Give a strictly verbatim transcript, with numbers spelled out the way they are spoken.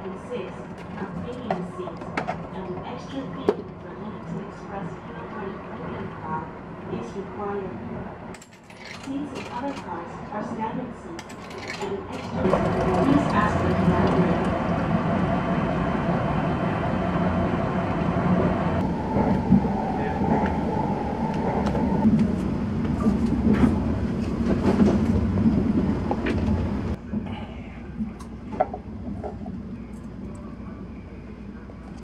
consists of premium seats and an extra fee for Limited Express Category Premium car is required. Seats in other cars are standard seats and an extra. Please ask the conductor